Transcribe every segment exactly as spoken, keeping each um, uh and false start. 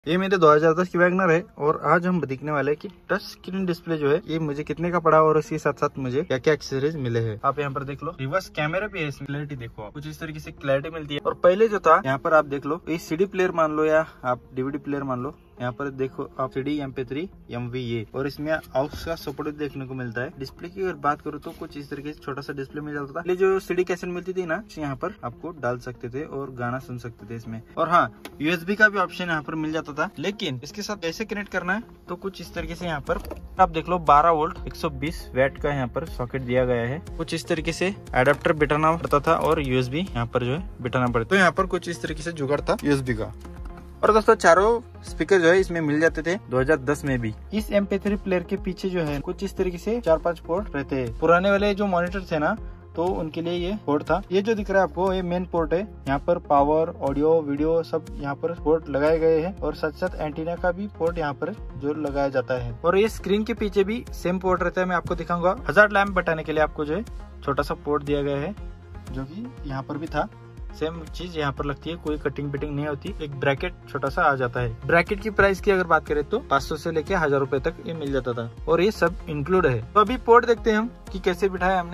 ये मेरे दो हज़ार दस की वैगनर है और आज हम दिखने वाले हैं कि टच स्क्रीन डिस्प्ले जो है ये मुझे कितने का पड़ा और इसके साथ साथ मुझे क्या क्या एक्सेसरीज मिले हैं। आप यहाँ पर देख लो, रिवर्स कैमरा भी है, इसमें क्लैरिटी देखो आप, कुछ इस तरीके से क्लैरिटी मिलती है। और पहले जो था यहाँ पर आप देख लो, ये सीडी प्लेयर मान लो या आप डीवीडी प्लेयर मान लो, यहाँ पर देखो आप CD M P three M V A और इसमें आउस का सपोर्ट देखने को मिलता है। डिस्प्ले की अगर बात करूँ तो कुछ इस तरीके से छोटा सा डिस्प्ले मिल जाता था। ये जो सीडी कैसेट मिलती थी ना, यहाँ पर आपको डाल सकते थे और गाना सुन सकते थे इसमें। और हाँ, यूएसबी का भी ऑप्शन यहाँ पर मिल जाता था, लेकिन इसके साथ कैसे कनेक्ट करना है तो कुछ इस तरीके से यहाँ पर आप देख लो, बारह वोल्ट एक सौ बीस वैट का यहाँ पर सॉकेट दिया गया है। कुछ इस तरीके से एडाप्टर बिठाना पड़ता था और यूएसबी यहाँ पर जो है बिठाना पड़ता। तो यहाँ पर कुछ इस तरीके से जुगाड़ था यूएसबी का। और दोस्तों चारों स्पीकर जो है इसमें मिल जाते थे दो हज़ार दस में भी। इस एम पी थ्री प्लेयर के पीछे जो है कुछ इस तरीके से चार पांच पोर्ट रहते हैं। पुराने वाले जो मॉनिटर थे ना, तो उनके लिए ये पोर्ट था। ये जो दिख रहा है आपको, ये मेन पोर्ट है। यहाँ पर पावर, ऑडियो, वीडियो सब यहाँ पर पोर्ट लगाए गए हैं और साथ साथ एंटीना का भी पोर्ट यहाँ पर जो लगाया जाता है। और ये स्क्रीन के पीछे भी सेम पोर्ट रहता है, मैं आपको दिखाऊंगा। हजार्ड लैंप बताने के लिए आपको जो है छोटा सा पोर्ट दिया गया है, जो की यहाँ पर भी था। सेम चीज यहाँ पर लगती है, कोई कटिंग बिटिंग नहीं होती। एक ब्रैकेट छोटा सा आ जाता है। ब्रैकेट की प्राइस की अगर बात करें तो पाँच सौ से लेके हजार रुपए तक ये मिल जाता था और ये सब इंक्लूड है। तो अभी पोर्ट देखते हैं हम कि कैसे बिठाया हमने।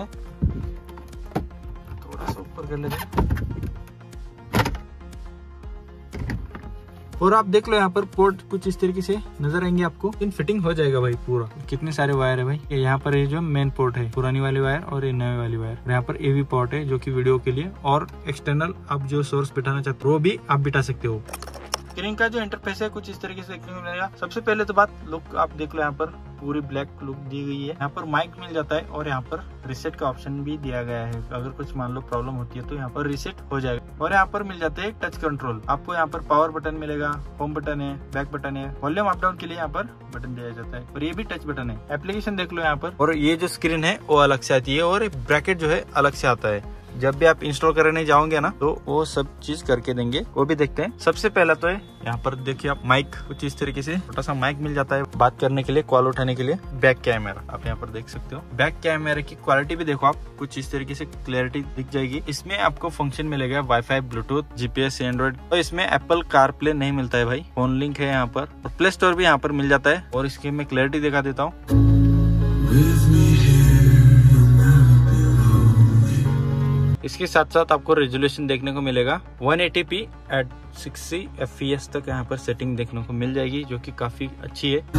थोड़ा सा ऊपर कर लेते हैं और आप देख लो, यहाँ पर पोर्ट कुछ इस तरीके से नजर आएंगे आपको। इन फिटिंग हो जाएगा भाई पूरा। कितने सारे वायर है भाई। यहाँ पर ये जो मेन पोर्ट है, पुरानी वाली वायर और ये नए वाली वायर। यहाँ पर एवी पोर्ट है जो कि वीडियो के लिए, और एक्सटर्नल आप जो सोर्स बिठाना चाहते हो वो भी आप बिठा सकते हो। स्क्रीन का जो इंटरफेस है कुछ इस तरीके से देखने को मिलेगा। सबसे पहले तो बात लुक आप देख लो, यहाँ पर पूरी ब्लैक लुक दी गई है। यहाँ पर माइक मिल जाता है और यहाँ पर रिसेट का ऑप्शन भी दिया गया है। अगर कुछ मान लो प्रॉब्लम होती है तो यहाँ पर रिसेट हो जाएगा। और यहाँ पर मिल जाते हैं टच कंट्रोल। आपको यहाँ पर पावर बटन मिलेगा, होम बटन है, बैक बटन है, वॉल्यूम अप डाउन के लिए यहाँ पर बटन दिया जाता है और ये भी टच बटन है। एप्लीकेशन देख लो यहाँ पर, और ये जो स्क्रीन है वो अलग से आती है और ब्रैकेट जो है अलग से आता है। जब भी आप इंस्टॉल करने जाओगे ना, तो वो सब चीज करके देंगे, वो भी देखते हैं। सबसे पहला तो है यहाँ पर देखिए आप, माइक कुछ इस तरीके से छोटा सा माइक मिल जाता है बात करने के लिए, कॉल उठाने के लिए। बैक कैमरा आप यहाँ पर देख सकते हो। बैक कैमरा की क्वालिटी भी देखो आप, कुछ इस तरीके से क्लैरिटी दिख जाएगी। इसमें आपको फंक्शन मिलेगा वाईफाई, ब्लूटूथ, जीपीएस, एंड्रॉइड। तो इसमें एप्पल कार प्ले नहीं मिलता है भाई, फोन लिंक है यहाँ पर। और प्ले स्टोर भी यहाँ पर मिल जाता है। और इसकी मैं क्लैरिटी दिखा देता हूँ। इसके साथ साथ आपको रेजोल्यूशन देखने को मिलेगा one eighty P at sixty F P S तक यहाँ पर सेटिंग देखने को मिल जाएगी, जो कि काफी अच्छी है।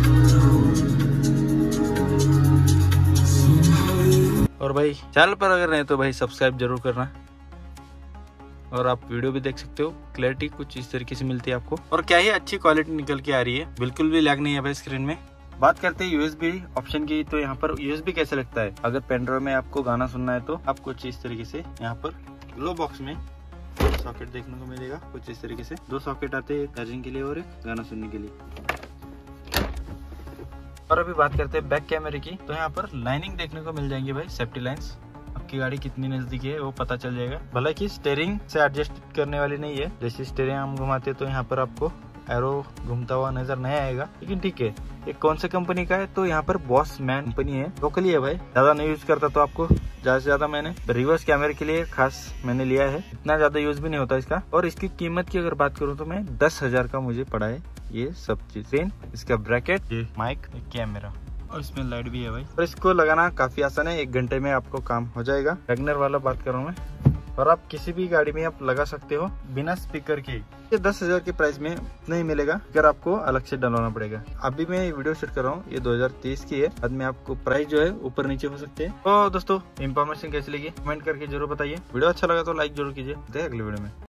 और भाई चैनल पर अगर नहीं तो भाई सब्सक्राइब जरूर करना। और आप वीडियो भी देख सकते हो, क्लैरिटी कुछ इस तरीके से मिलती है आपको। और क्या ही अच्छी क्वालिटी निकल के आ रही है, बिल्कुल भी लैग नहीं है भाई स्क्रीन में। बात करते हैं यूएसबी ऑप्शन की, तो यहाँ पर यूएसबी कैसे लगता है। अगर पेनड्राइव में आपको गाना सुनना है तो आपको कुछ इस तरीके से यहाँ पर लो बॉक्स में सॉकेट देखने को मिलेगा। कुछ इस तरीके से दो सॉकेट आते हैं, चार्जिंग के लिए और एक गाना सुनने के लिए। और अभी बात करते हैं बैक कैमरे की, तो यहाँ पर लाइनिंग देखने को मिल जाएंगी भाई, सेफ्टी लाइन्स। आपकी गाड़ी कितनी नजदीक है वो पता चल जाएगा। भला की स्टीयरिंग से एडजस्ट करने वाली नहीं है, जैसे स्टीयरिंग हम घुमाते तो यहाँ पर आपको एरो घूमता हुआ नजर नहीं आएगा, लेकिन ठीक है। ये कौन से कंपनी का है, तो यहाँ पर बॉस मैन कंपनी है, लोकली है भाई। ज्यादा नहीं यूज करता तो आपको ज्यादा से ज्यादा मैंने रिवर्स कैमरे के लिए खास मैंने लिया है। इतना ज्यादा यूज भी नहीं होता इसका। और इसकी कीमत की अगर बात करूँ तो मैं दस हजार का मुझे पड़ा है ये सब चीज। इसका ब्रैकेट, माइक, कैमरा और इसमें लाइट भी है भाई। और इसको लगाना काफी आसान है, एक घंटे में आपको काम हो जाएगा। वैगनर वाला बात कर रहा हूँ मैं। और आप किसी भी गाड़ी में आप लगा सकते हो बिना स्पीकर के। ये दस हजार के प्राइस में नहीं मिलेगा, अगर आपको अलग से डलवाना पड़ेगा। अभी मैं ये वीडियो शूट कर रहा हूँ, ये दो हज़ार तेईस की है। बाद में आपको प्राइस जो है ऊपर नीचे हो सकते हैं। तो दोस्तों इन्फॉर्मेशन कैसी लगी कमेंट करके जरूर बताइए। वीडियो अच्छा लगा तो लाइक जरूर कीजिए। अगले वीडियो में।